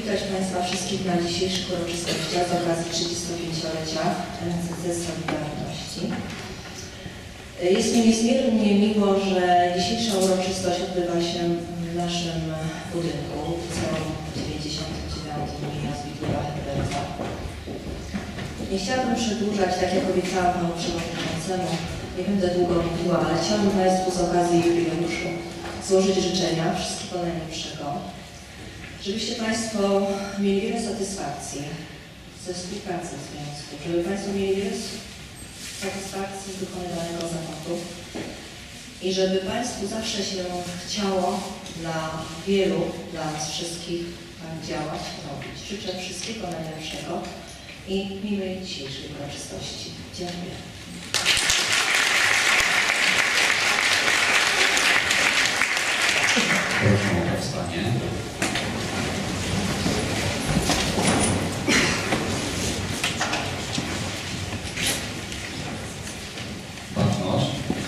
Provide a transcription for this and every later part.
przywitać Państwa wszystkich na dzisiejszych uroczystościach z okazji 35-lecia NSZZ Solidarności. Jest mi niezmiernie miło, że dzisiejsza uroczystość odbywa się w naszym budynku w Liceum 99 im. Zbigniewa Herberta. Nie chciałabym przedłużać, tak jak obiecałam Panu Przewodniczącemu, nie będę długo mówiła, ale chciałabym Państwu z okazji jubileuszu złożyć życzenia wszystkiego najlepszego. Żebyście Państwo mieli wiele satysfakcji ze współpracy w związku, żeby Państwo mieli wiele satysfakcji z wykonywanego zawodu i żeby Państwu zawsze się chciało dla wielu, dla nas wszystkich tak działać, robić. Życzę wszystkiego najlepszego i miłej dzisiejszej uroczystości. Dziękuję. Proszę o powstanie. Baczność.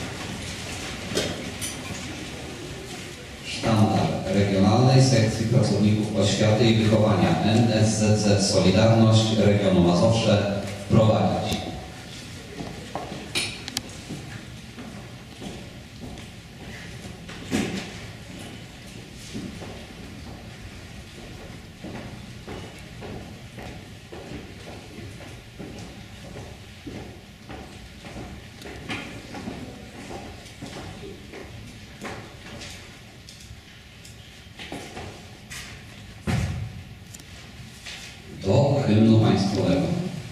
Sztandar Regionalnej Sekcji Pracowników Oświaty i Wychowania NSZZ Solidarność Regionu Mazowsze wprowadzić. Do hymnu państwowego.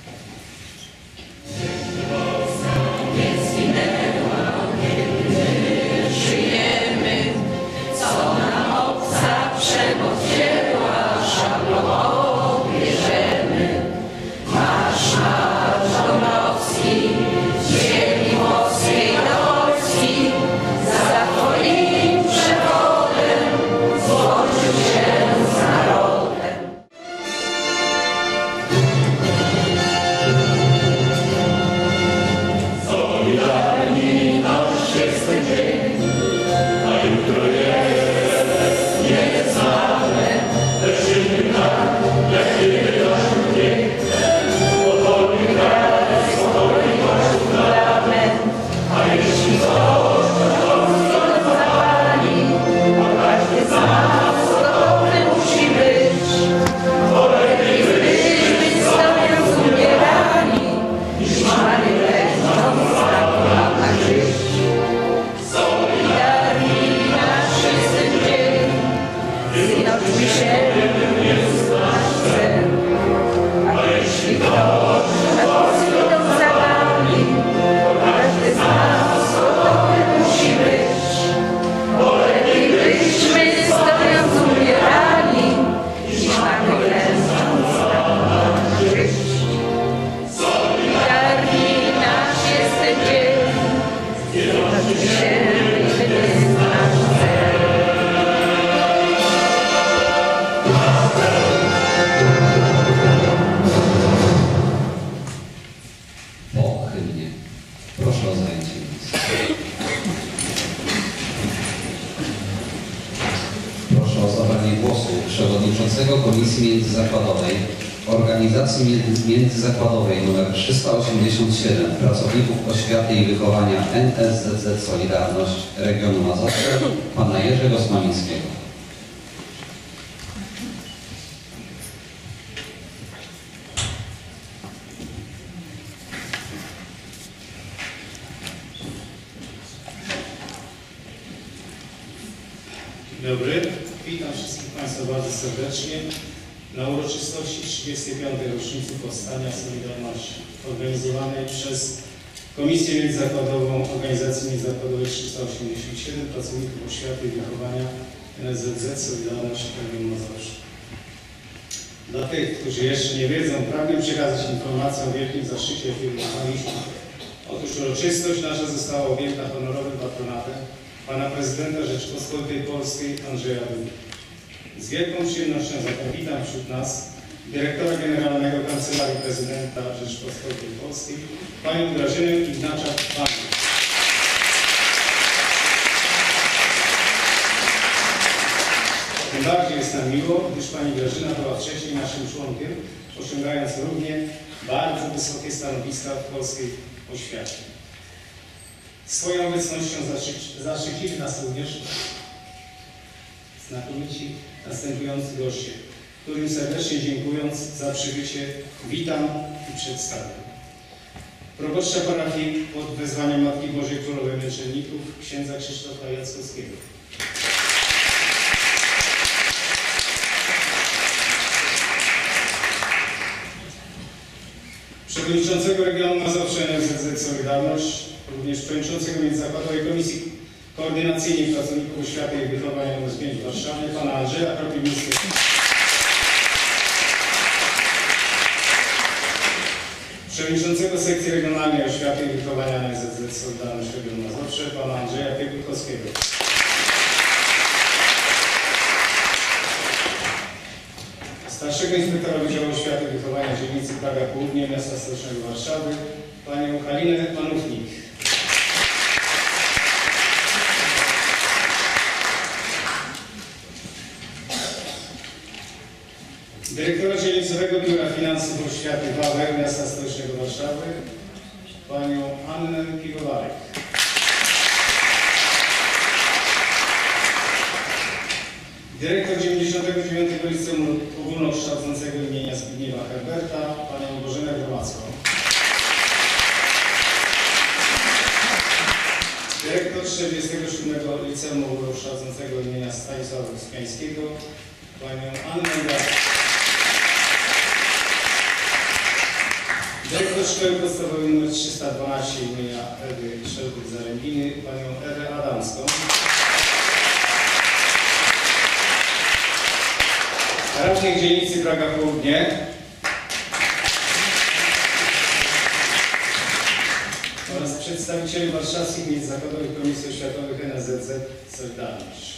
Przewodniczącego Komisji Międzyzakładowej Organizacji Międzyzakładowej nr 387 Pracowników Oświaty i Wychowania NSZZ Solidarność Regionu Mazowsze pana Jerzego Smamińskiego. Dzień dobry. Witam wszystkich Państwa bardzo serdecznie na uroczystości 35. rocznicy Powstania Solidarności organizowanej przez Komisję Międzyzakładową Organizacji Międzyzakładowej 387 Pracowników Oświaty i Wychowania NSZZ Solidarność Regionu Mazowsze. Dla tych, którzy jeszcze nie wiedzą, pragnę przekazać informację o wielkim zaszczycie, jaki uzyskaliśmy. Otóż uroczystość nasza została objęta honorowym patronatem Pana Prezydenta Rzeczypospolitej Polskiej Andrzeja Dudy. Z wielką przyjemnością witam wśród nas dyrektora generalnego Kancelarii Prezydenta Rzeczypospolitej Polskiej, Panią Grażynę Ignaczak-Panią. Tym bardziej jest nam miło, gdyż pani Grażyna była wcześniej naszym członkiem, osiągając równie bardzo wysokie stanowiska w polskiej oświacie. Swoją obecnością zaszczycili nas również znakomici następujący goście, którym serdecznie dziękując za przybycie witam i przedstawiam. Proboszcza parafii pod wezwaniem Matki Bożej Królowej Męczenników, księdza Krzysztofa Jackowskiego. Przewodniczącego regionu Mazowsze NSZZ Solidarność, również przewodniczącego Międzyzakładowej Komisji Koordynacyjnej Pracowników Oświaty i Wychowania nr 5 w Warszawie, pana Andrzeja Kropiwnickiego. Przewodniczącego Sekcji Regionalnej Oświaty i Wychowania NSZZ Solidarność Regionu Mazowsze, pana Andrzeja Piekłykowskiego. Starszego inspektora Wydziału Oświaty i Wychowania dzielnicy Praga Południe miasta stołecznego Warszawy, panią Halinę Panównik. Dyrektora Dzielnicowego Biura Finansów Oświaty Wawer miasta stołecznego Warszawy, panią Annę Piwowarek. Dyrektor 99. Liceum Ogólnokształcącego imienia Zbigniewa Herberta, panią Bożenę Gromacką. Dyrektor 47. Liceum Ogólnokształcącego imienia Stanisława Wyspiańskiego, panią Annę Gazdę. Dyrektor Szkoły Podstawowej nr 312 imienia Ewy Szelbuk-Zarębiny, panią Ewę Adamską. Radnych dzielnicy Praga Południe oraz przedstawicieli warszawskich międzyzakładowych komisji oświatowych NSZZ Solidarność.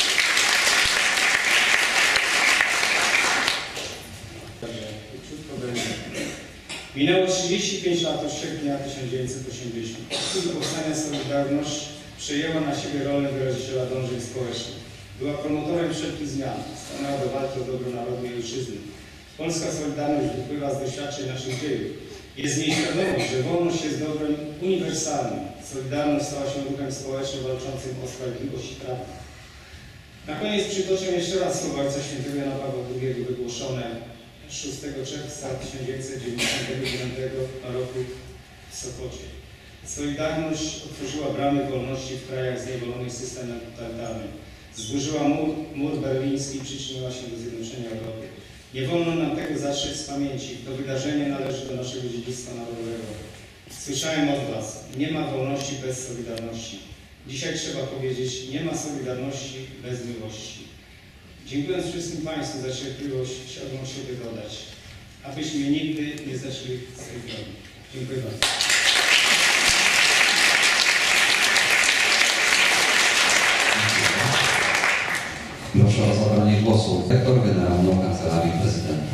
Minęło 35 lat od sierpnia 1980. Od powstania Solidarność przejęła na siebie rolę wyraziciela dążeń społecznych. Była promotorem wszelkich zmian, stanęła do walki o dobro narodu i ojczyzny. Polska Solidarność wypływa z doświadczeń naszych dziejów. Jest w niej świadomość, że wolność jest dobrem uniwersalnym. Solidarność stała się ruchem społecznym walczącym o sprawiedliwość i prawo. Na koniec przytoczę jeszcze raz słowa Ojca Świętego Jana Pawła II wygłoszone 6 czerwca 1999 roku w Sopocie. Solidarność otworzyła bramy wolności w krajach zniewolonych systemem totalitarnym. Zburzyła mur berliński i przyczyniła się do zjednoczenia Europy. Nie wolno nam tego zatrzeć z pamięci. To wydarzenie należy do naszego dziedzictwa narodowego. Słyszałem od Was, nie ma wolności bez solidarności. Dzisiaj trzeba powiedzieć, nie ma solidarności bez miłości. Dziękując wszystkim Państwu za cierpliwość, chciałbym siebie dodać, abyśmy nigdy nie zeszli z tej drogi. Dziękuję bardzo. Proszę o zabranie głosu dyrektor generalną Kancelarii Prezydenta.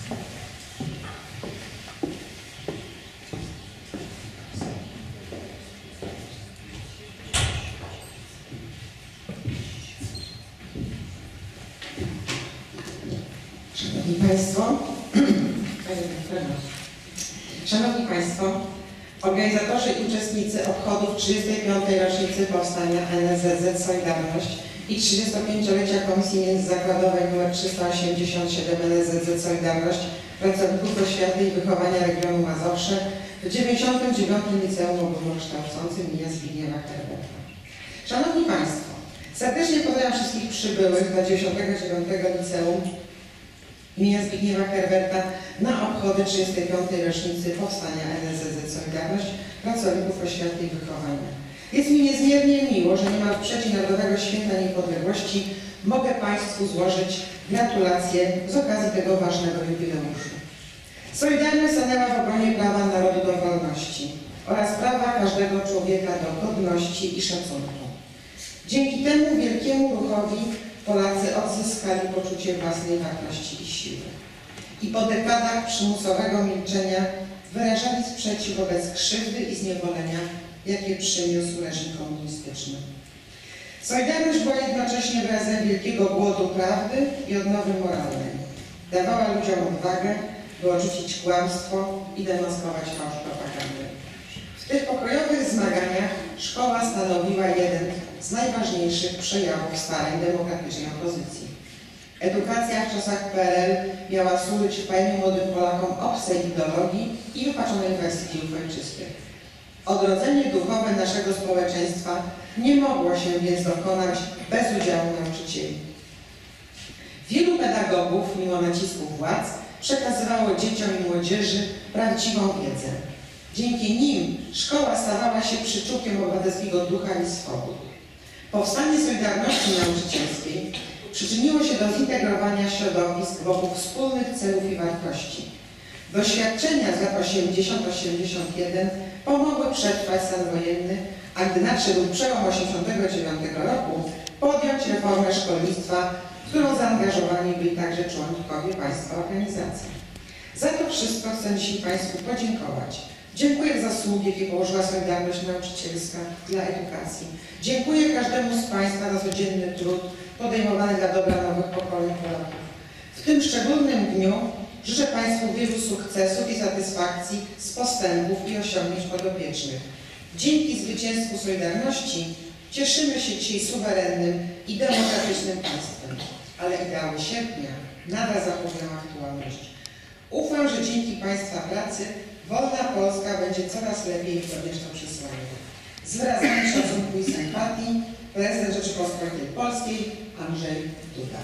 Szanowni Państwo, organizatorzy i uczestnicy obchodów 35. rocznicy powstania NSZZ Solidarność i 35-lecia Komisji Międzyzakładowej nr 387 NSZZ Solidarność Pracowników Oświaty i Wychowania Regionu Mazowsze w 99. Liceum Ogólnokształcącym im. Zbigniewa Herberta. Szanowni Państwo, serdecznie pozdrawiam wszystkich przybyłych do 99. Liceum im. Zbigniewa Herberta na obchody 35. rocznicy powstania NSZZ Solidarność Pracowników Oświaty i Wychowania. Jest mi niezmiernie miło, że niemal w przeddzień Narodowego Święta Niepodległości mogę Państwu złożyć gratulacje z okazji tego ważnego jubileuszu. Solidarność stanęła w obronie prawa narodu do wolności oraz prawa każdego człowieka do godności i szacunku. Dzięki temu wielkiemu ruchowi Polacy odzyskali poczucie własnej wartości i siły. I po dekadach przymusowego milczenia wyrażali sprzeciw wobec krzywdy i zniewolenia, jakie przyniósł reżim komunistyczny. Solidarność była jednocześnie wyrazem wielkiego głodu prawdy i odnowy moralnej. Dawała ludziom odwagę, by odrzucić kłamstwo i demonstrować fałsz propagandy. W tych pokojowych zmaganiach szkoła stanowiła jeden z najważniejszych przejawów starań demokratycznej opozycji. Edukacja w czasach PRL miała służyć w pełni młodym Polakom obcej ideologii i wypaczonej wersji dziejów ojczystych. Odrodzenie duchowe naszego społeczeństwa nie mogło się więc dokonać bez udziału nauczycieli. Wielu pedagogów, mimo nacisków władz, przekazywało dzieciom i młodzieży prawdziwą wiedzę. Dzięki nim szkoła stawała się przyczółkiem obywatelskiego ducha i swobód. Powstanie Solidarności Nauczycielskiej przyczyniło się do zintegrowania środowisk wokół wspólnych celów i wartości. Doświadczenia z lat 80-81 pomogły przetrwać stan wojenny, a gdy nadszedł przełom 1989 roku, podjąć reformę szkolnictwa, w którą zaangażowani byli także członkowie państwa organizacji. Za to wszystko chcę dzisiaj Państwu podziękować. Dziękuję za zasługi, jakie położyła Solidarność Nauczycielska dla edukacji. Dziękuję każdemu z Państwa za codzienny trud podejmowany dla dobra nowych pokoleń Polaków. W tym szczególnym dniu życzę Państwu wielu sukcesów i satysfakcji z postępów i osiągnięć podopiecznych. Dzięki zwycięstwu Solidarności cieszymy się dzisiaj suwerennym i demokratycznym państwem, ale ideały sierpnia nadal zachowują aktualność. Ufam, że dzięki Państwa pracy wolna Polska będzie coraz lepiej spełniać to przesłanie. Z wyrazami szacunku i sympatii prezydent Rzeczypospolitej Polskiej Andrzej Duda.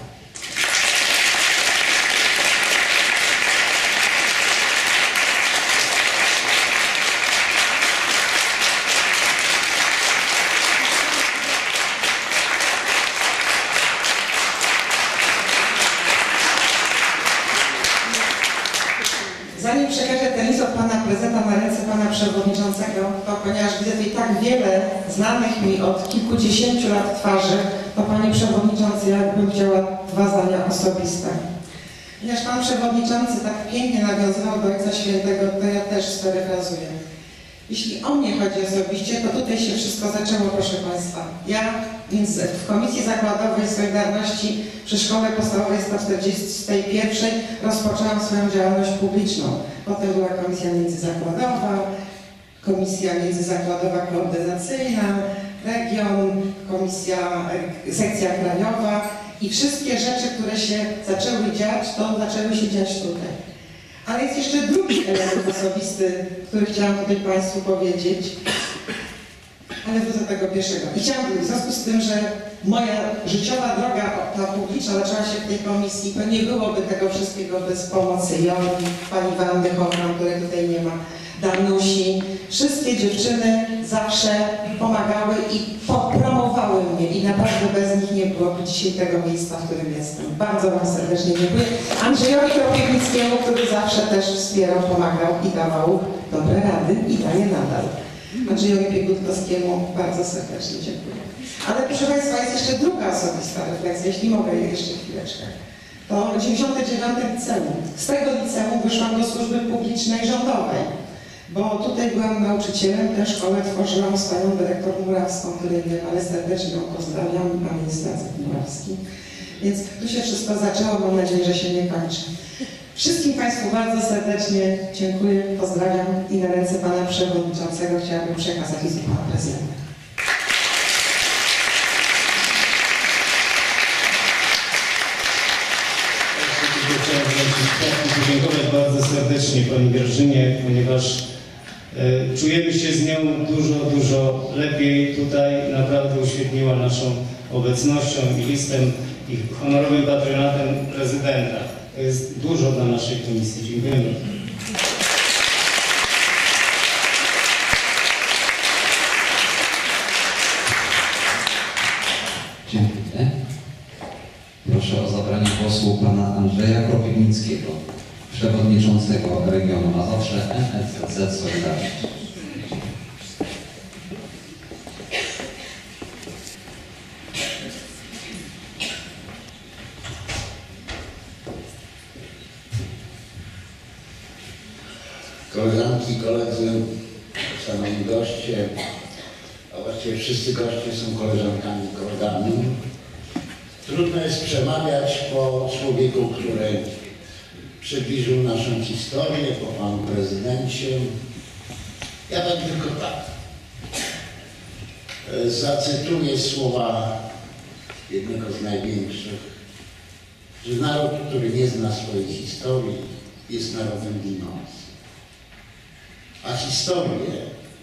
Zanim przekażę ten list od Pana Prezydenta na ręce Pana Przewodniczącego, to ponieważ widzę tutaj tak wiele znanych mi od kilkudziesięciu lat twarzy, to Panie Przewodniczący, ja bym chciała dwa zdania osobiste. Ponieważ Pan Przewodniczący tak pięknie nawiązywał do Ojca Świętego, to ja też sperefrazuję. Jeśli o mnie chodzi osobiście, to tutaj się wszystko zaczęło, proszę Państwa. Ja w Komisji Zakładowej Solidarności przy Szkole Podstawowej 141 rozpoczęłam swoją działalność publiczną. Potem była Komisja Międzyzakładowa, Komisja Międzyzakładowa Koordynacyjna, Region, Sekcja Krajowa i wszystkie rzeczy, które się zaczęły dziać, to zaczęły się dziać tutaj. Ale jest jeszcze drugi element osobisty, który chciałam tutaj Państwu powiedzieć, ale wrócę do tego pierwszego. I chciałam w związku z tym, że moja życiowa droga ta publiczna zaczęła się w tej komisji, to nie byłoby tego wszystkiego bez pomocy Joli, Pani Wandy Hoffman, której tutaj nie ma, Danusi. Wszystkie dziewczyny zawsze pomagały i popromowały mnie i naprawdę bez nich nie byłoby dzisiaj tego miejsca, w którym jestem. Bardzo Wam serdecznie dziękuję. Andrzejowi Kropiwnickiemu, który zawsze też wspierał, pomagał i dawał dobre rady i daje nadal. Andrzejowi Biegutkowskiemu bardzo serdecznie dziękuję. Ale proszę Państwa, jest jeszcze druga osobista refleksja, jeśli mogę jeszcze chwileczkę. To 99 liceum. Z tego liceum wyszłam do służby publicznej rządowej, bo tutaj byłam nauczycielem, tę szkołę tworzyłam z panią dyrektor Murawską, której wiem, ale serdecznie ją pozdrawiam, pan jest Jacek Murawski. Więc tu się wszystko zaczęło, mam nadzieję, że się nie kończy. Wszystkim Państwu bardzo serdecznie dziękuję, pozdrawiam i na ręce Pana Przewodniczącego chciałabym przekazać list Pana Prezydenta. Chciałem podziękować bardzo serdecznie Pani Grażynie, ponieważ czujemy się z nią dużo lepiej. Tutaj naprawdę uświetniła naszą obecnością i listem i honorowym patronatem prezydenta. To jest dużo dla naszej komisji. Dziękujemy. Dziękuję. Proszę o zabranie głosu Pana Andrzeja Kropiwnickiego, Przewodniczącego Regionu Mazowsze NSZZ Solidarność. Koleżanki, koledzy, szanowni goście, a właściwie Właściwie wszyscy goście są koleżankami i kolegami. Trudno jest przemawiać po człowieku, który przybliżył naszą historię, po panu prezydencie. Ja powiem tylko tak. Zacytuję słowa jednego z największych, że naród, który nie zna swojej historii, jest narodem ginącym. A historię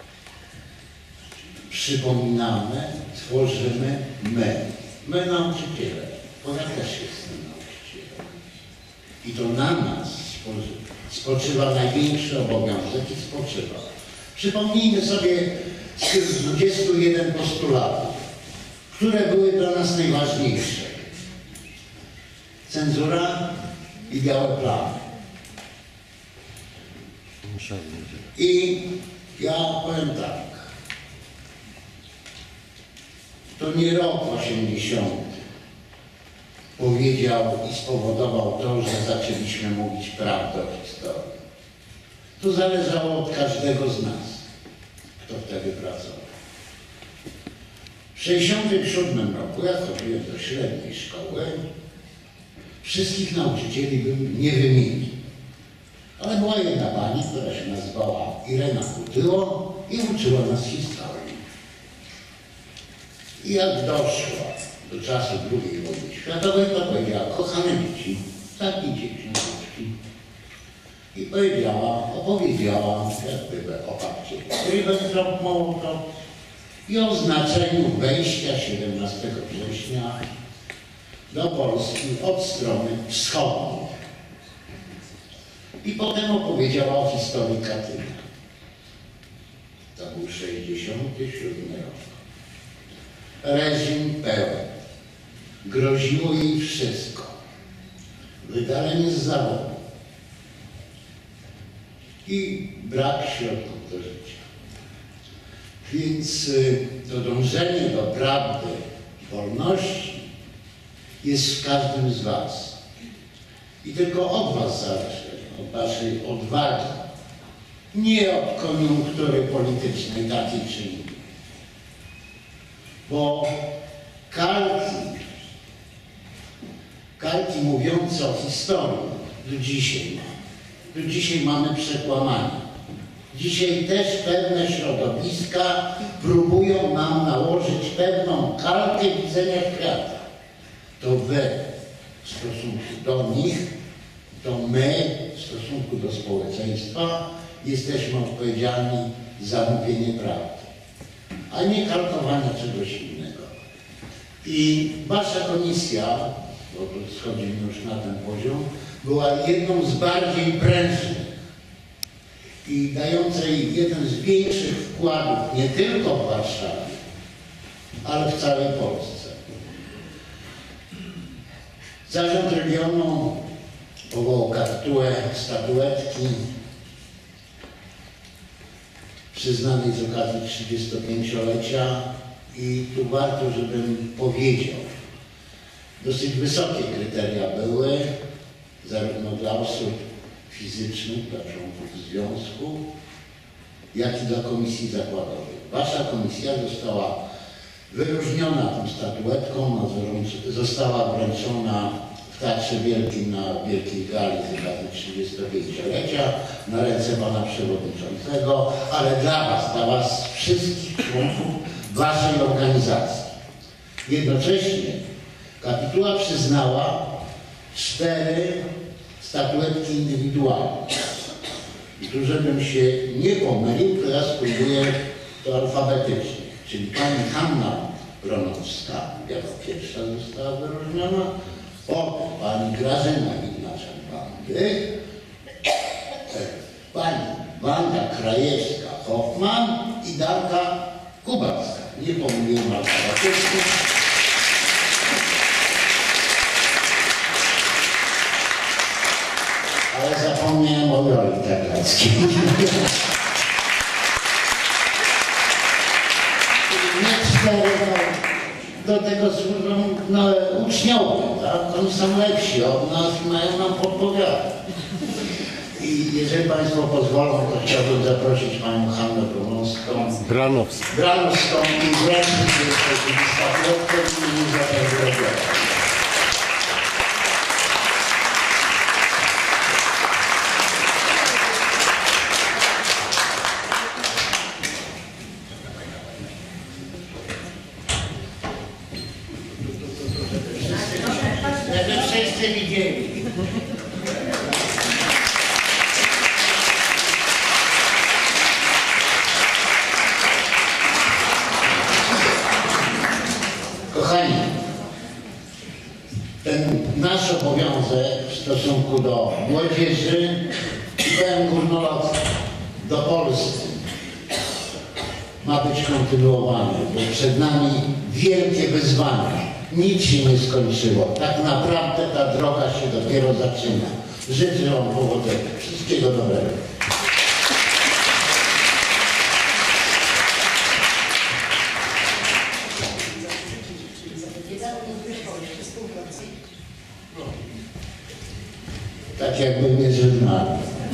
przypominamy, tworzymy my nauczyciele, bo ja też jestem nauczycielem. I to na nas spoczywa największy obowiązek i spoczywa. Przypomnijmy sobie z tych 21 postulatów, które były dla nas najważniejsze. Cenzura i białe plamy. I ja powiem tak. To nie rok 80 powiedział i spowodował to, że zaczęliśmy mówić prawdę o historii. To zależało od każdego z nas, kto wtedy pracował. W 1967 roku, jak chodziłem do średniej szkoły, wszystkich nauczycieli bym nie wymienił. Ale była jedna pani, która się nazywała Irena Kutyło i uczyła nas historii. I jak doszła do czasu II wojny światowej, to powiedziała: kochane dzieci, zamknijcie książeczki. I opowiedziała jak były o pakcie Ribbentrop-Mołotow i o znaczeniu wejścia 17 września do Polski od strony wschodniej. I potem opowiedziała o historii Katynia. To był 67 rok. Reżim pełen. Groziło jej wszystko. Wydalenie z zawodu. I brak środków do życia. Więc to dążenie do prawdy, wolności jest w każdym z was. I tylko od was zależy, od waszej odwagi. Nie od koniunktury politycznej takiej czy innej. Bo kalki mówiące o historii do dzisiaj mamy. Do dzisiaj mamy przekłamanie. Dzisiaj też pewne środowiska próbują nam nałożyć pewną kalkę widzenia świata. To wy w stosunku do nich, to my w stosunku do społeczeństwa jesteśmy odpowiedzialni za mówienie prawdy, a nie kalkowania czegoś innego. I wasza komisja, bo tu schodzimy już na ten poziom, była jedną z bardziej prężnych i dającej jeden z większych wkładów nie tylko w Warszawie, ale w całej Polsce. Zarząd regionu powołał kapitułę statuetki przyznanej z okazji 35-lecia i tu warto, żebym powiedział, dosyć wysokie kryteria były, zarówno dla osób fizycznych, dla członków związku, jak i dla komisji zakładowej. Wasza komisja została wyróżniona tą statuetką, została wręczona w Teatrze Wielkim na Wielkiej Gali z okazji 35-lecia na ręce pana przewodniczącego, ale dla was wszystkich członków waszej organizacji. Jednocześnie kapituła przyznała 4 statuetki indywidualne. I tu, żebym się nie pomylił, to ja spróbuję to alfabetycznie. Czyli pani Hanna Bronowska jako pierwsza została wyróżniona, potem pani Grażyna Ignaczak-Bandy, pani Wanda Krajewska-Hoffman i Darka Kubacka. Nie pomyliłem alfabetycznie. Ale zapomniałem o Joli Terleckiej. Nie 4, do tego służą uczniowie, tak? Oni są lepsi od nas i mają nam podpowiadać. I Jeżeli Państwo pozwolą, to chciałbym zaprosić Panią Hannę Granowską i wręczyć jej osobista płotkę w imieniu Zakładu. Żeby wszyscy widzieli. Kochani, ten nasz obowiązek w stosunku do młodzieży i powiem górnolotnie, do Polski ma być kontynuowany, bo przed nami wielkie wyzwania. Nic się nie skończyło. Tak naprawdę ta droga się dopiero zaczyna. Życzę Wam powodzenia. Wszystkiego dobrego. Tak jakby mnie żegnali.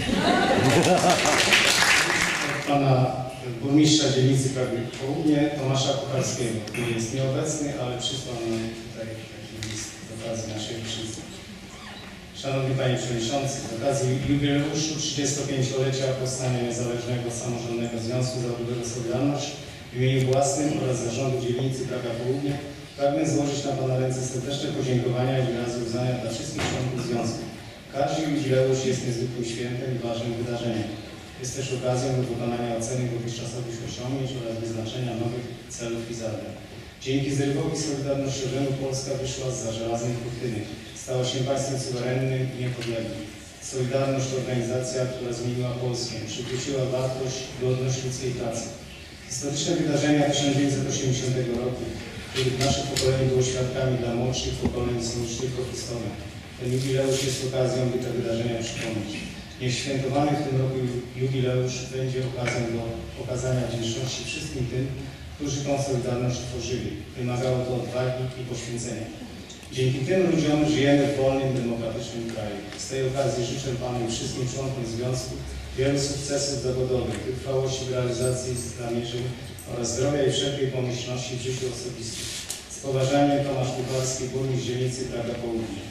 Pana burmistrza dzielnicy Kraków Południe, Tomasza Kucharskiego, który jest nieobecny, ale przysłał nam tutaj taki list z okazji naszej rocznicy. Szanowny Panie Przewodniczący, z okazji jubileuszu 35-lecia powstania Niezależnego Samorządnego Związku Zawodowego Solidarność w imieniu własnym oraz zarządu dzielnicy Kraków Południe pragnę złożyć na Pana ręce serdeczne podziękowania i wyrazy uznania dla wszystkich członków związku. Każdy jubileusz jest niezwykłym świętem i ważnym wydarzeniem. Jest też okazją do wykonania oceny dotychczasowych osiągnięć oraz wyznaczenia nowych celów i zadań. Dzięki zrywowi solidarnościowemu Polska wyszła zza żelaznej kurtyny. Stała się państwem suwerennym i niepodległym. Solidarność to organizacja, która zmieniła Polskę, przywróciła wartość, godność ludzkiej pracy. Historyczne wydarzenia 1980 roku, których nasze pokolenie było świadkami, dla młodszych pokoleń są już tylko historią. Ten jubileusz jest okazją, by te wydarzenia przypomnieć. Niech świętowany w tym roku jubileusz będzie okazją do okazania wdzięczności wszystkim tym, którzy tą solidarność tworzyli. Wymagało to odwagi i poświęcenia. Dzięki tym ludziom żyjemy w wolnym, demokratycznym kraju. Z tej okazji życzę Panu i wszystkim członkom Związku wielu sukcesów zawodowych, wytrwałości w realizacji zamierzeń oraz zdrowia i wszelkiej pomyślności w życiu osobistym. Z poważaniem, Tomasz Kucharski, burmistrz dzielnicy Praga Południe.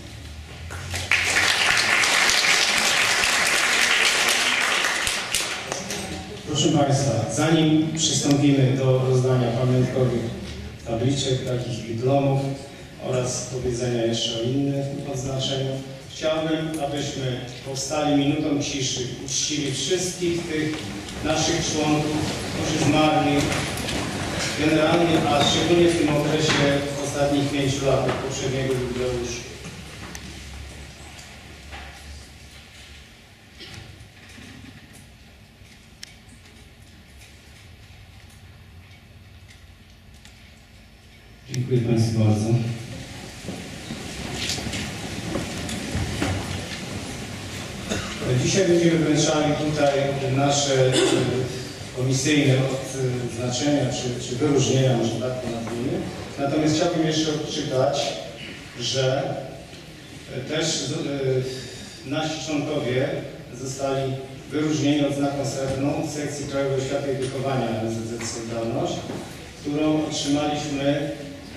Proszę Państwa, zanim przystąpimy do rozdania pamiątkowych tabliczek, takich dyplomów oraz powiedzenia jeszcze o innych odznaczeniach, chciałbym, abyśmy powstali minutą ciszy, uczcili wszystkich tych naszych członków, którzy zmarli generalnie, a szczególnie w tym okresie w ostatnich 5 latach poprzedniego jubileuszu. Dziękuję Państwu bardzo. Dzisiaj będziemy wręczali tutaj nasze komisyjne odznaczenia czy wyróżnienia, może tak to nazwijmy. Natomiast chciałbym jeszcze odczytać, że też nasi członkowie zostali wyróżnieni odznaką srebrną w sekcji Krajowej Oświaty i Wychowania NSZZ Solidarność, którą otrzymaliśmy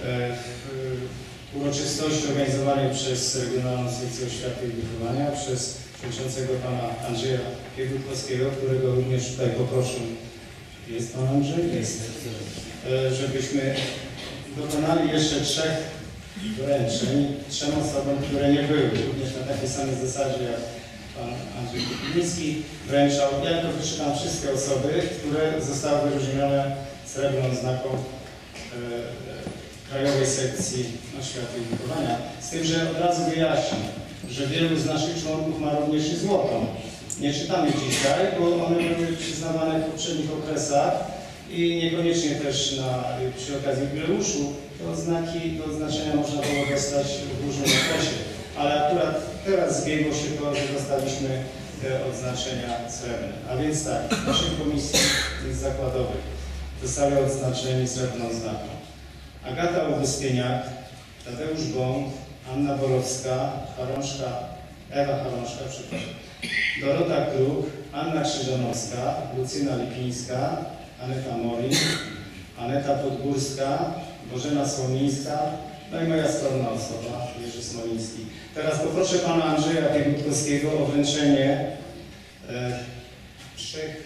w uroczystości organizowanej przez Regionalną Sekcję Oświaty i Wychowania, przez przewodniczącego Pana Andrzeja Piechódkowskiego, którego również tutaj poproszę. Jest Pan Andrzej? Jest. Żebyśmy dokonali jeszcze 3 wręczeń 3 osobom, które nie były, również na takiej samej zasadzie jak Pan Andrzej Kupiński wręczał. Ja to wyczytam wszystkie osoby, które zostały wyróżnione srebrną odznaką Krajowej Sekcji Oświaty i Wychowania. Z tym, że od razu wyjaśnię, że wielu z naszych członków ma również i złotą. Nie czytamy dzisiaj, bo one były przyznawane w poprzednich okresach i niekoniecznie też przy okazji jubileuszu te odznaki, te odznaczenia można było dostać w różnym okresie. Ale akurat teraz zbiegło się to, że dostaliśmy te odznaczenia srebrne. A więc tak, w naszej komisji zakładowej zostali odznaczeni srebrną odznaką Agata Augustyniak, Tadeusz Bąk, Anna Borowska, Chorążka Ewa Halążka, przepraszam. Dorota Kruk, Anna Krzyżanowska, Lucyna Lipińska, Aneta Morin, Aneta Podgórska, Bożena Słomińska, no i moja skromna osoba, Jerzy Smoliński. Teraz poproszę pana Andrzeja Piegódkowskiego o wręczenie trzech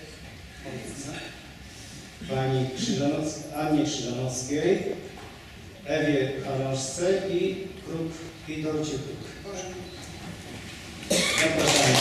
pani Annie Krzyżanowskiej, Ewie Halążce i Dorocie Kruk. Zapraszamy.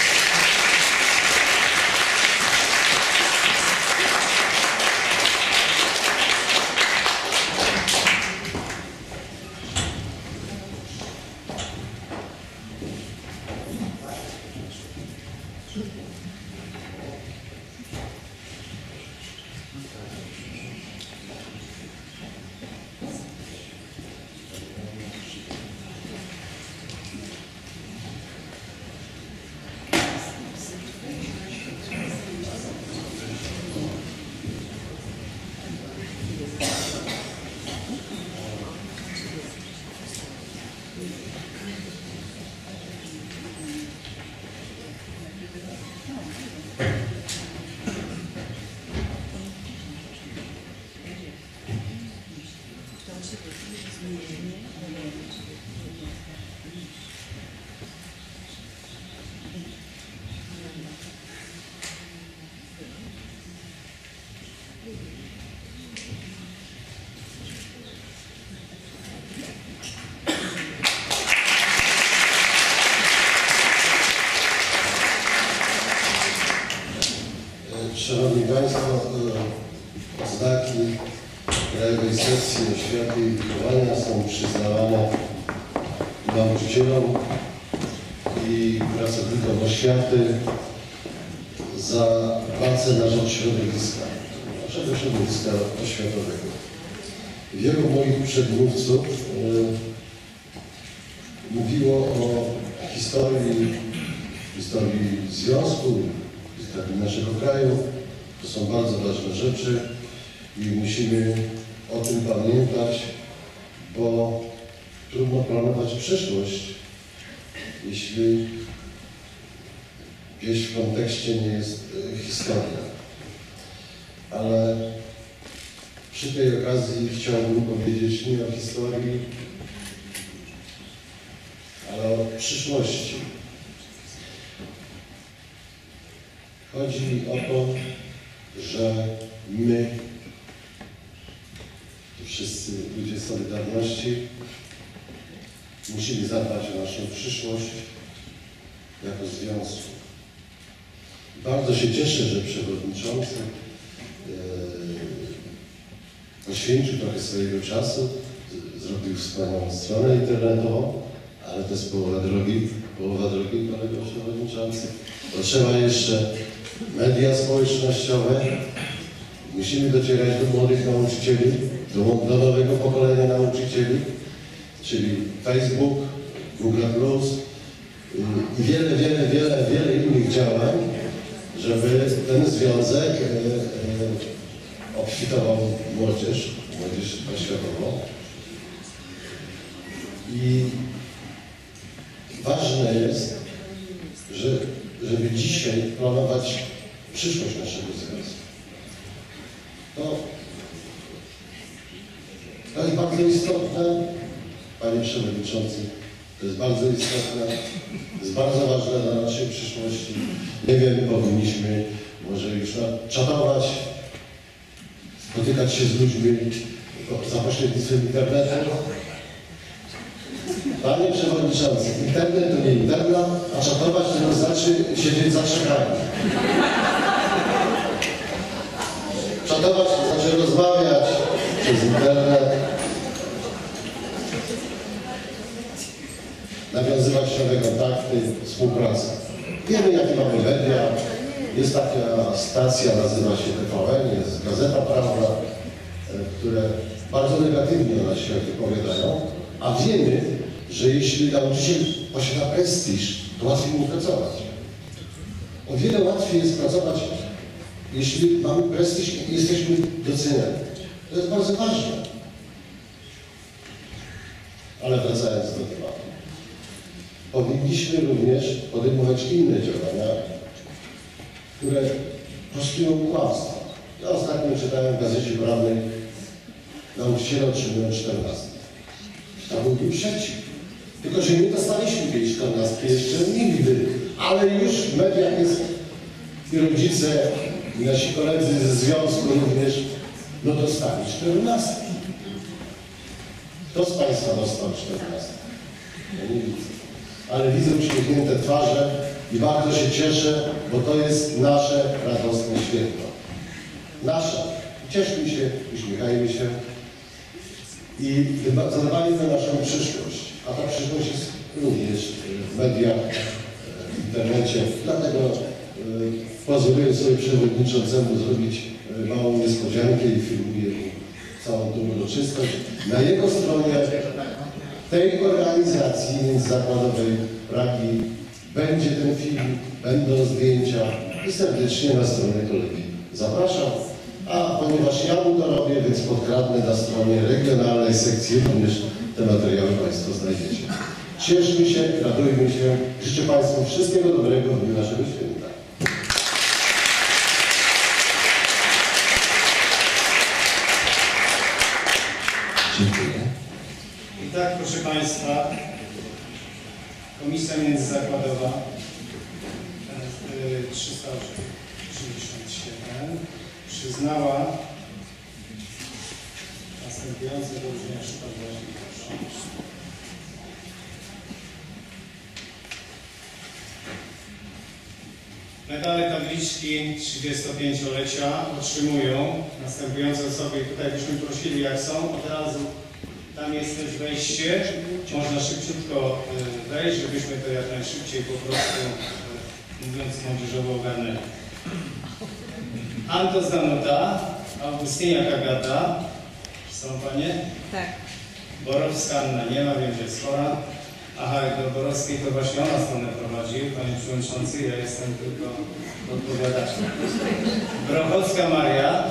Szanowni Państwo, znaki Krajowej Sesji Oświaty i Wychowania są przyznawane nauczycielom i pracownikom oświaty za pracę na rzecz środowiska, naszego środowiska oświatowego. Wielu moich przedmówców mówiło o historii związku, historii naszego kraju. To są bardzo ważne rzeczy i musimy o tym pamiętać, bo trudno planować przyszłość, jeśli gdzieś w kontekście nie jest historia. Ale przy tej okazji chciałbym powiedzieć nie o historii, ale o przyszłości. Chodzi o to, że my, wszyscy ludzie Solidarności, musimy zadbać o naszą przyszłość jako związku. Bardzo się cieszę, że przewodniczący poświęcił trochę swojego czasu, zrobił wspaniałą stronę internetową, ale to jest połowa drogi, kolego przewodniczący. To trzeba jeszcze media społecznościowe. Musimy docierać do młodych nauczycieli, do nowego pokolenia nauczycieli, czyli Facebook, Google+, i wiele innych działań, żeby ten związek obfitował młodzież oświatową. I ważne jest, żeby dzisiaj planować przyszłość naszego związku. To jest bardzo istotne, panie przewodniczący, to jest bardzo istotne, to jest bardzo ważne dla naszej przyszłości. Nie wiem, powinniśmy może już czatować, spotykać się z ludźmi za pośrednictwem internetu. Panie przewodniczący, internet to nie internet, a czatować to nie znaczy siedzieć za drzwiami. Czatować to znaczy rozmawiać przez internet, nawiązywać nowe kontakty, współpracę. Wiemy, jakie mamy media. Jest taka stacja, nazywa się TVN, jest Gazeta Prawna, które bardzo negatywnie o nas się wypowiadają, a wiemy, że jeśli nauczyciel posiada prestiż, to łatwiej mu pracować. O wiele łatwiej jest pracować, jeśli mamy prestiż i jesteśmy doceniani. To jest bardzo ważne. Ale wracając do tematu. powinniśmy również podejmować inne działania, które prostują kłamstwo. Ja ostatnio czytałem w gazecie prawnej, nauczyciele otrzymują 14. Ja byłbym przeciw. Tylko że nie dostaliśmy tej 14 jeszcze nigdy, ale już w mediach jest i rodzice, i nasi koledzy ze związku również, no dostali 14. Kto z Państwa dostał 14? Ja nie widzę. Ale widzę uśmiechnięte twarze i bardzo się cieszę, bo to jest nasze radosne święto. Nasze. Cieszmy się, uśmiechajmy się i zadbajmy na naszą przyszłość. A ta przyszłość jest również w mediach, w internecie. Dlatego pozwolę sobie przewodniczącemu zrobić małą niespodziankę i filmuję całą tą uroczystość. Na jego stronie tej organizacji międzyzakładowej Pragi będzie ten film, będą zdjęcia i serdecznie na stronę kolegi zapraszam. A ponieważ ja mu to robię, więc podkradnę na stronie regionalnej sekcji również te materiały Państwo znajdziecie. Cieszmy się, radujmy się. Życzę Państwu wszystkiego dobrego w dniu naszego święta. Dziękuję. I tak, proszę Państwa, Komisja Międzyzakładowa 367 przyznała następujące wyróżnienia przypadłości. Medale tabliczki 35-lecia otrzymują następujące osoby. I tutaj byśmy prosili, jak są, od razu tam jest też wejście. Można szybciutko wejść, żebyśmy to jak najszybciej po prostu, mówiąc młodzieżowo, ogarnęli. Antos Danuta, Augustyniak Agata. Są Panie? Tak. Borowska Anna nie ma, wiem, że jest chora. Aha, do Borowskiej to właśnie ona stronę prowadzi, Panie Przewodniczący, ja jestem tylko odpowiadaczem. Brochowska Maria.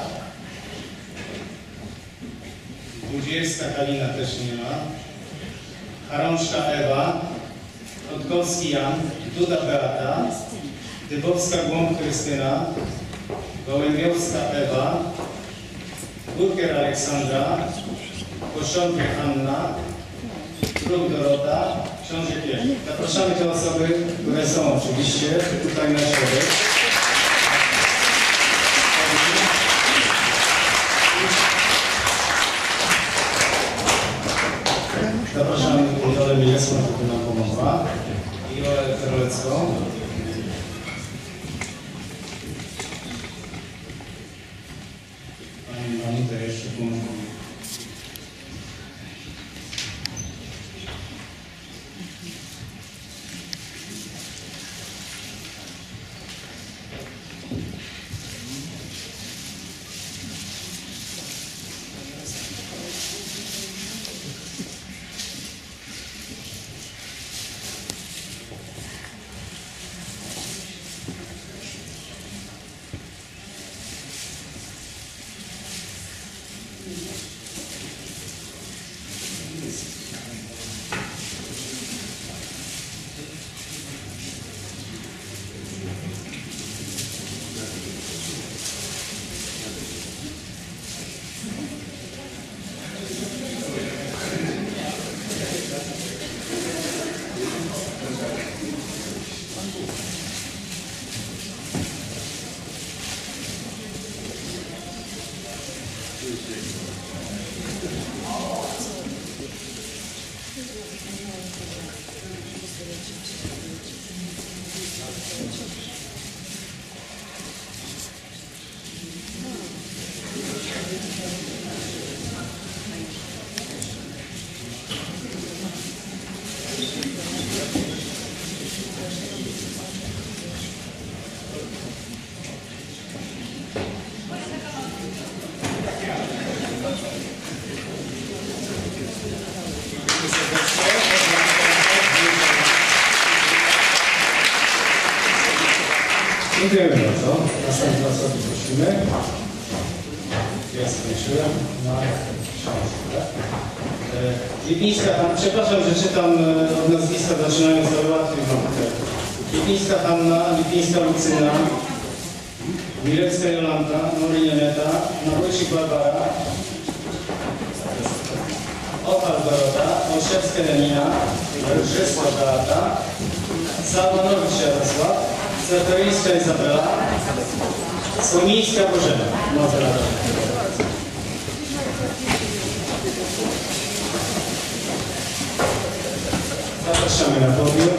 Budziewska Kalina też nie ma. Harączka Ewa. Kotkowski Jan. Duda Beata. Dybowska Głąb Krystyna. Gołębiowska Ewa. Burger Aleksandra. Koszonka Anna. Druk Dorota. Książek Jerzy. Zapraszamy te osoby, które są oczywiście tutaj na środek. Zapraszamy Jolę Milecką, która nam pomogła, i Jolę Terolecką. Pani Manutę jeszcze pomogła. Dziękujemy bardzo. Następne osoby prosimy. Ja skończyłem. tak? Lipińska, przepraszam, że czytam od nazwiska, zaczynając, ale łatwiej wam. Lipińska Hanna, Lipińska Lucyna, Milewska Jolanta, Morynianeta, Nawojcik Barbara, Opal Dorota, Olszewska Janina, Rzeszła Beata, Sabanowicz Jarosław, Sartorińska Izabela, Słomińska Bożena. Zapraszamy na podium.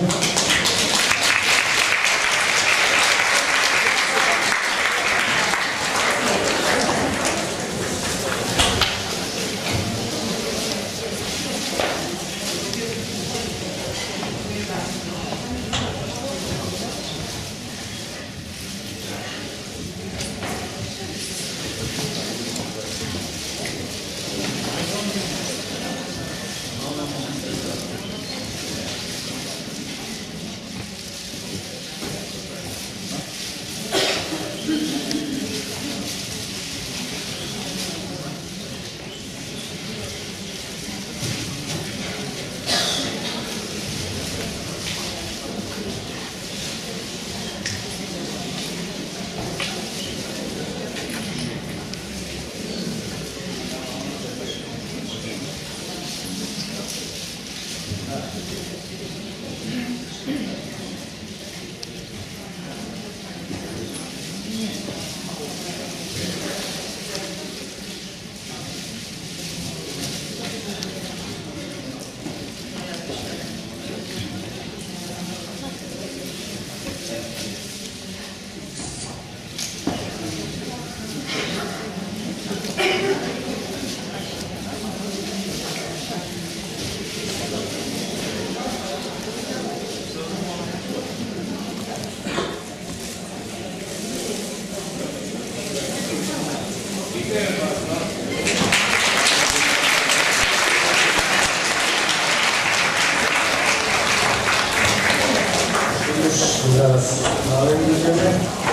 Zaraz dalej będziemy.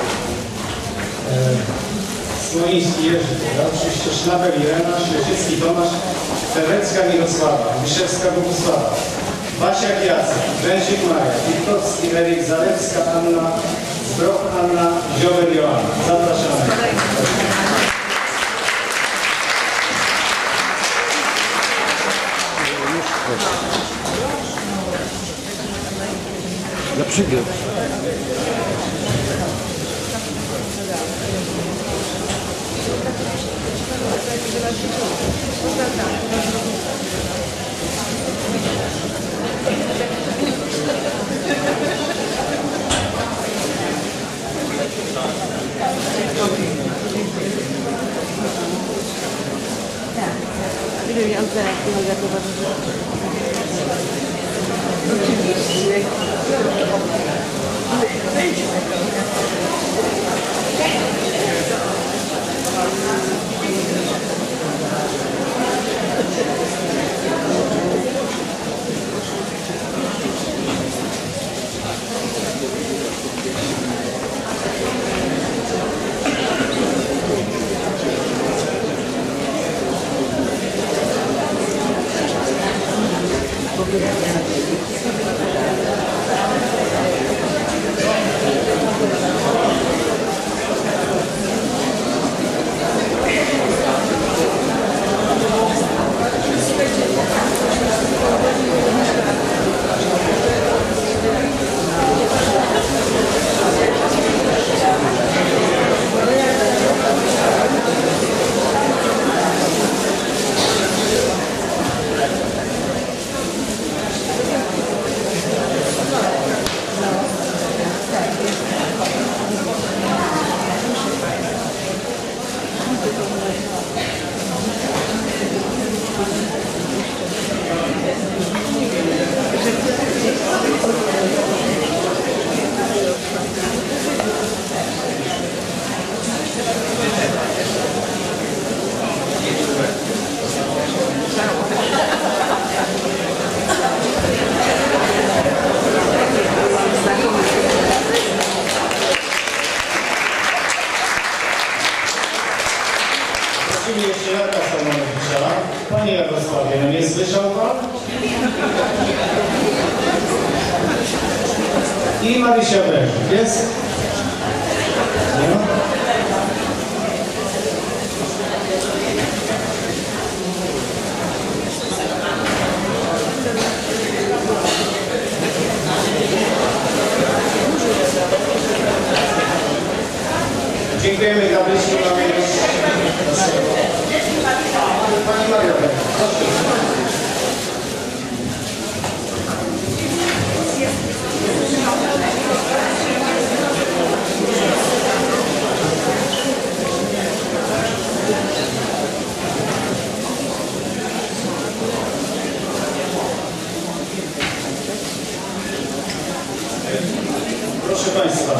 Słoiński Jerzy, oczywiście Szlaber Irena, Śleczycki Tomasz, Terlecka Mirosława, Wiszewska Bogusława, Wasiak Jacek, Węzik Maja, Witkowski Erik, Zalewska Anna, Zbroch Anna, Ziober Joanna. Zapraszamy. Na przykład. Panie Jarosławie, no nie słyszał pan? I Marysia Wężyk, jest? Nie ma? Dziękujemy, tabliczki mamy już. Pani Maria, proszę. Proszę Państwa,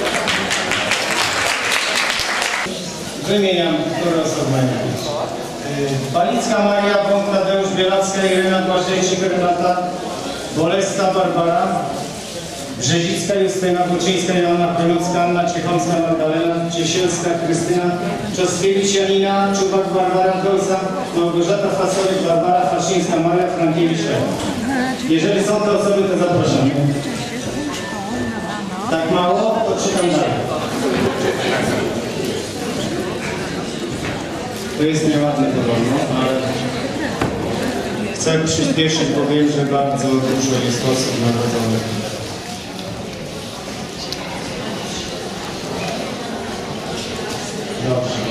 wymieniam, które osoby mają być. Balicka Maria, Bąk Tadeusz, Bielacka Irena, Błażejczyk Renata, Bolesna Barbara, Brzezicka Justyna, Buczyńska Joanna, Chojnocka Anna, Ciechomska Magdalena, Ciesielska Krystyna, Czoskiewicz Janina, Czubak Barbara Kolsa, Małgorzata Fasolek, Barbara Faszyńska, Maria Frankiewicz. Jeżeli są te osoby, to zapraszam. Tak mało, to czytam dalej. To jest nieładne podobno, ale chcę przyspieszyć, bo wiem, że bardzo dużo jest osób narodzonych. Dobrze.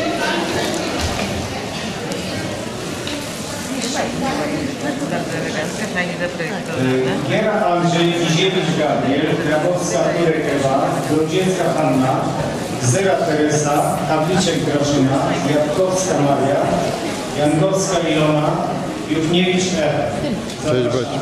Giera Andrzej, Giziewicz Gabriel, Grabowska Turek Ewa, Grodziecka Hanna, Zera Teresa, Tabliczek Grażyna, Jabłkowska Maria, Jankowska Ilona, Juchniewicz Ewa. Cześć Basiu.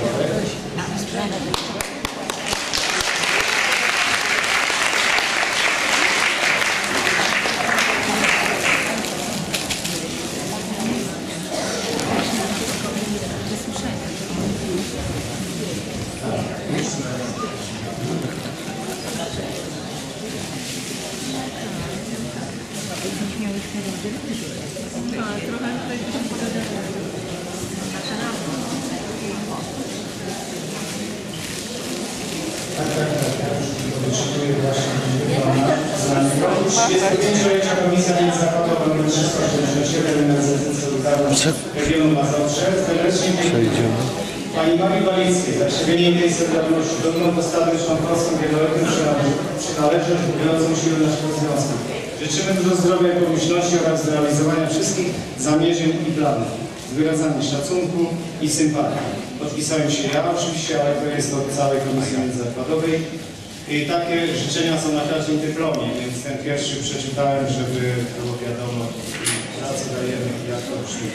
Komisja Międzynarodowa nr 367 NZZ Solidarność Regionu Mazowsze serdecznie dziękuję Pani Marii Balickiej za krzewienie tej solidarności, godną postawę członkowską, wieloletnią przynależność, mówiącą siłę naszego związku. Życzymy dużo zdrowia i pomyślności oraz zrealizowania wszystkich zamierzeń i planów z wyrazami szacunku i sympatii. Podpisałem się ja oczywiście, ale to jest od całej Komisji Międzyzakładowej. I takie życzenia są na każdym dyplomie, więc ten pierwszy przeczytałem, żeby było wiadomo, na co dajemy i jak to brzmi.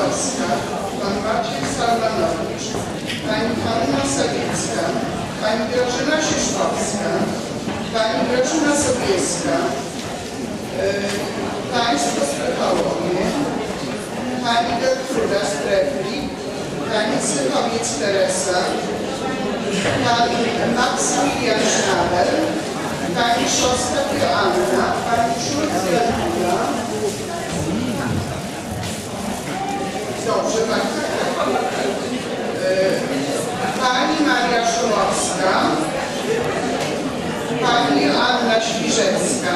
Kwiatkowska, pan Maciej Salwanowicz, pani Hanna Sawicka, pani Grażyna Szyszkowska, pani Grażyna Sobieska, państwo Spychałowie, pani Gertruda Streflik, pani Sychowiec Teresa, pan Maksymilian Schnabel, pani Szostak Joanna, pani Szulc Jadwiga. Dobrze, pani Maria Szumowska, pani Anna Świżewska,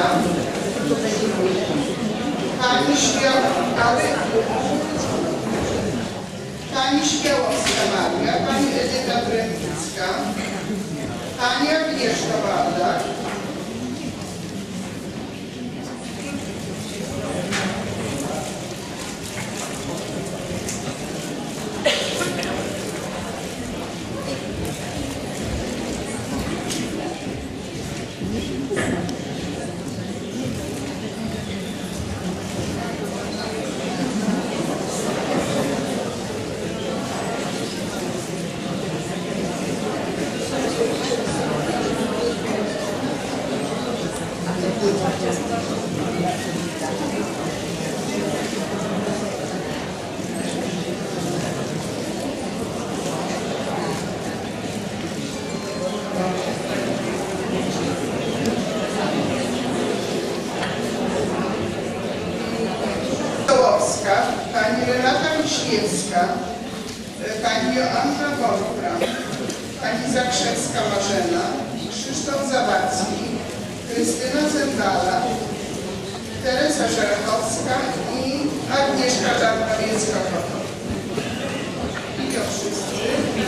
pani Śmiałowska Maria, pani Edyta Brębicka, pani Agnieszka Waldak, pani Renata Wiśniewska, pani Joanna Wolfram, pani Zakrzewska Marzena, Krzysztof Zawadzki, Krystyna Zembala, Teresa Żerachowska i Agnieszka Czarnowiecka-Koto. I to wszyscy.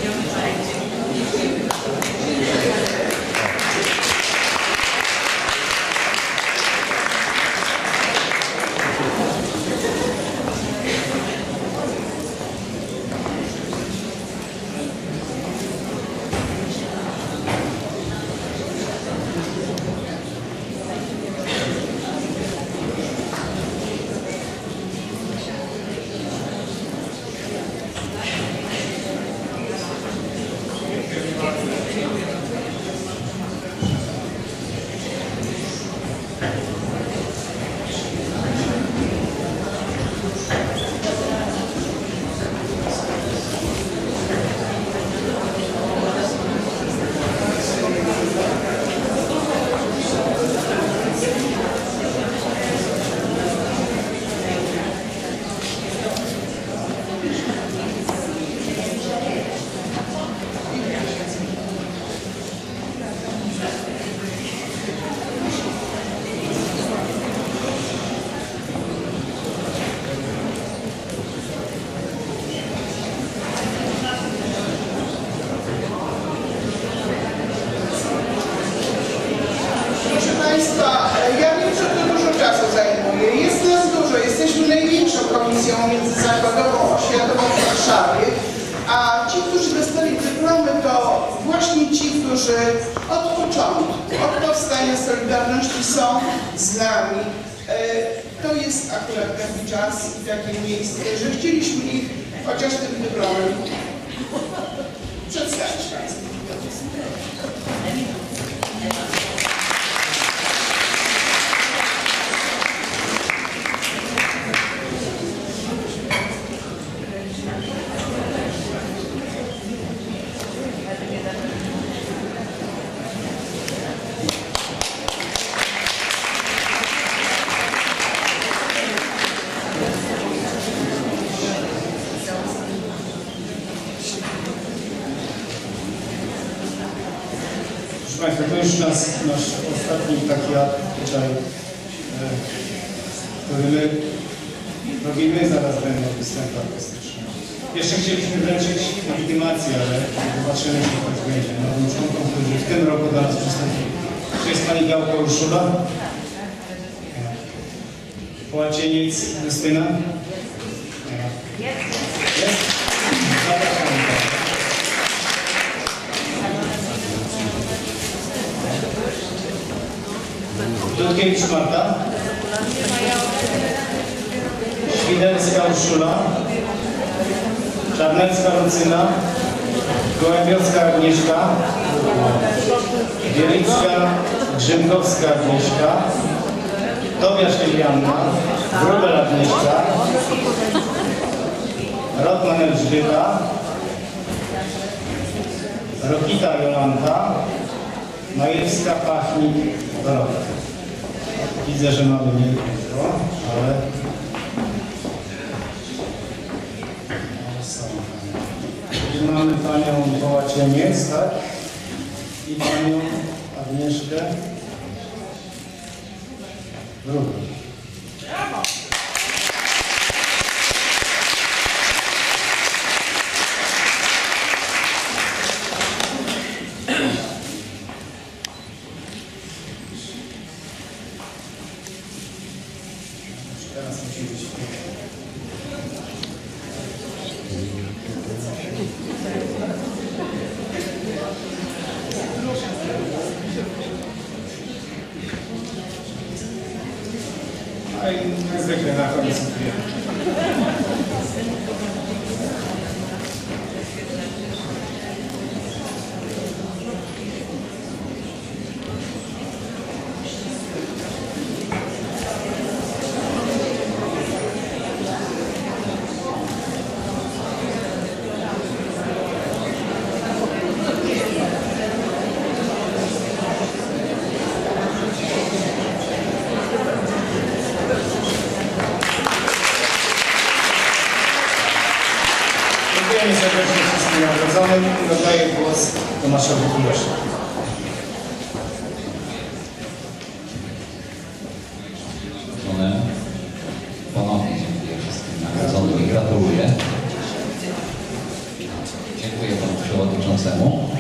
Ja wiem, że to dużo czasu zajmuje. Jest nas dużo. Jesteśmy największą komisją międzyzakładową oświatową w Warszawie, a ci, którzy dostali dyplomy, to właśnie ci, którzy od początku, od powstania Solidarności są z nami. To jest akurat taki czas i takie miejsce, że chcieliśmy ich chociaż tym dyplomem przedstawić Państwu. Proszę Państwa, to już nasz ostatni taki akt tutaj, który my robimy, zaraz będą występy artystyczne. Jeszcze chcieliśmy wręczyć legitymację, ale zobaczymy, czy tak będzie. Nowym członkom, którzy w tym roku do nas przystąpili. Czy jest Pani Gałka Urszula? Płacieniec Justyna? Jest? Jest? Zapraszamy. Dudkiewicz Marta, Świderska Urszula, Czarnecka Lucyna, Gołębiowska Agnieszka, Wielicka Grzymkowska Agnieszka, Tobiasz Lilianna, Wróbel Agnieszka, Rotman Elżbieta, Rokita Jolanta, Majewska Pachnik Dorota. Widzę, że mamy nie tylko, ale są. Mamy panią Wołacieniec, tak? I panią Agnieszkę Wróbel. Teraz musi być. A i jak zwykle na koniec Dziękujemy serdecznie wszystkim nagrodzonym i oddaję głos Tomaszowi Kuleszowi. Ponownie dziękuję wszystkim nagrodzonym i gratuluję. Dziękuję panu przewodniczącemu.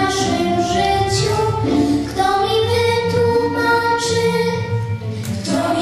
Kto mi wytłumaczy, kto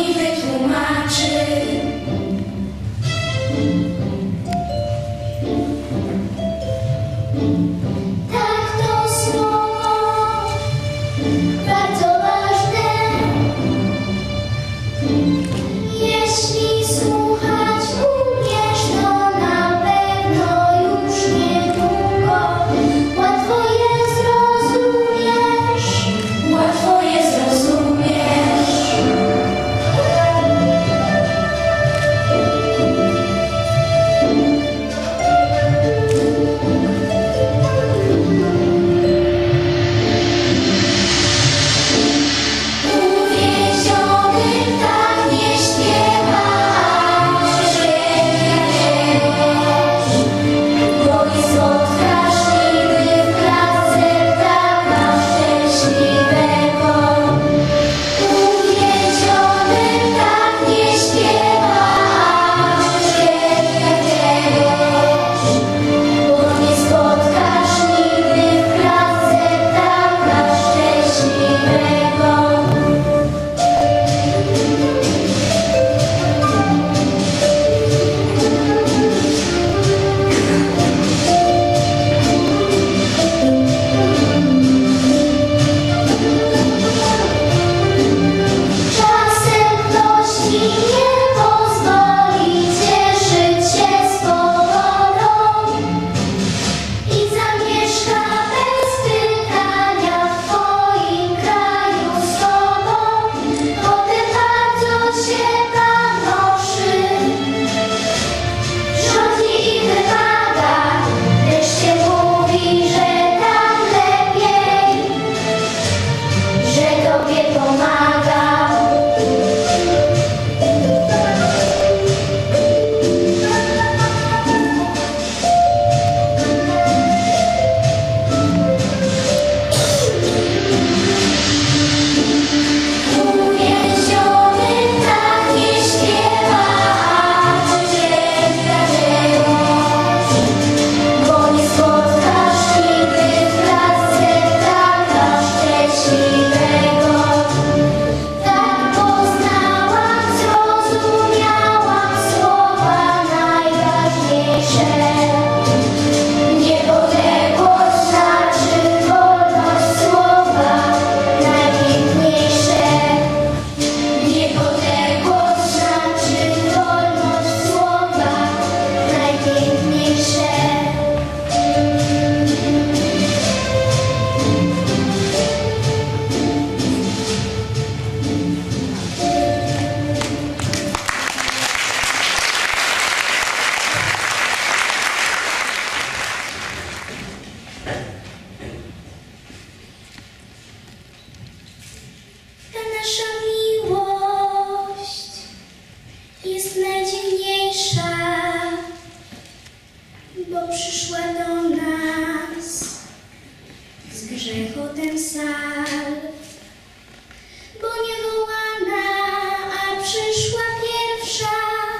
grzechotem sal, bo niewołana, a przyszła pierwsza,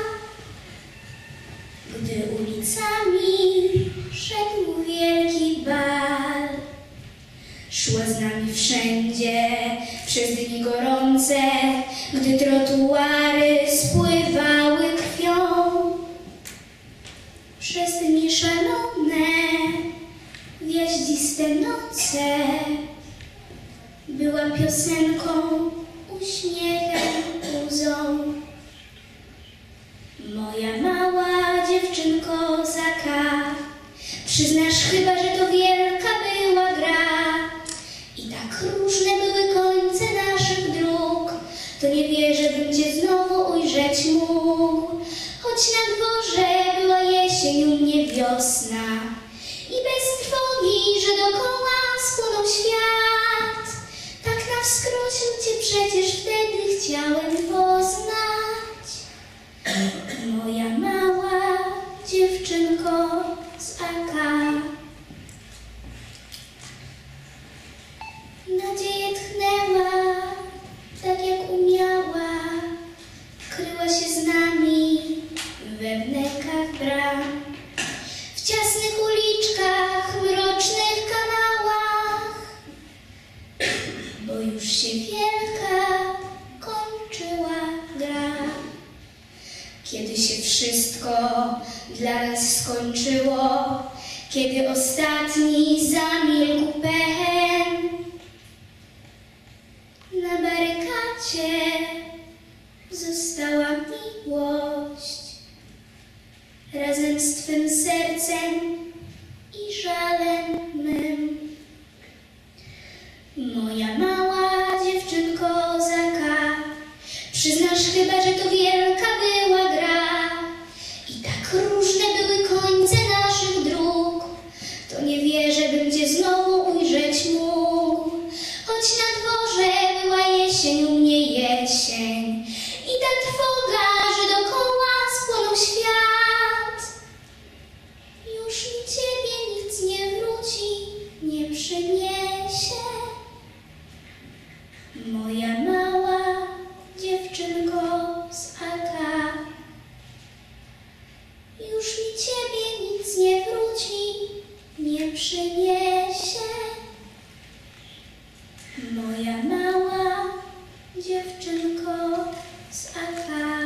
gdy ulicami szedł wielki bal. Szła z nami wszędzie przez dni gorące, gdy trotuary spływały krwią. Przez dni szalone, gwiaździste noce, byłam piosenką, uśmiechem, łzą. Moja mała dziewczynko Zaka, przyznasz chyba, że to wielka była gra. I tak różne były końce naszych dróg, to nie wierzę, bym cię znowu ujrzeć mógł. Choć na dworze była jesień, u mnie wiosna i bez trwogi, że dookoła spłonął świat. Tak na wskroś cię przecież wtedy chciałem poznać. Moja mała dziewczynko z Aka. Nadzieję tchnęła, tak jak umiała, kryła się z nami we wnękach bram, w ciasnych uliczkach, mrocznych kanałach, bo już się wielka kończyła gra. Kiedy się wszystko dla nas skończyło, kiedy ostatni zamilkł pęd, na barykadzie została miłość razem z twym sercem i żalem mym. Moja mała dziewczynko Zaka, przyznasz chyba, że to wielka była gra. I tak różne były końce naszych dróg, to nie wierzę, bym cię znowu ujrzeć mógł. Choć na dworze była jesień, u mnie jesień i ta trwoga, że dookoła spłonął świat. Już mi ciebie nic nie wróci, nie przyniesie. Moja mała dziewczynko z Aka. Już mi ciebie nic nie wróci, nie przyniesie. Moja mała dziewczynko z Aka.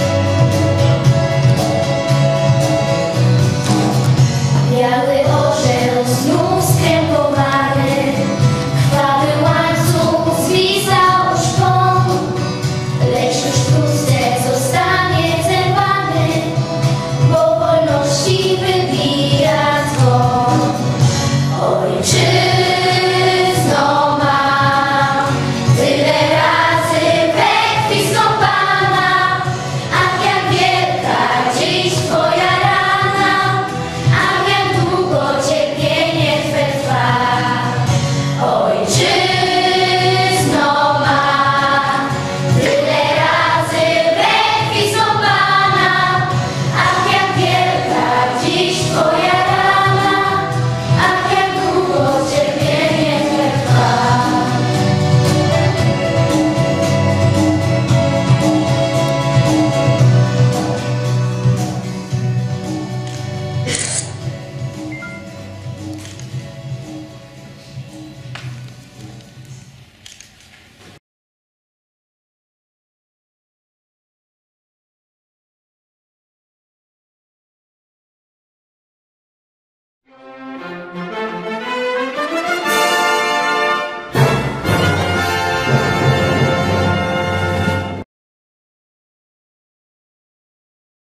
Biały orzeł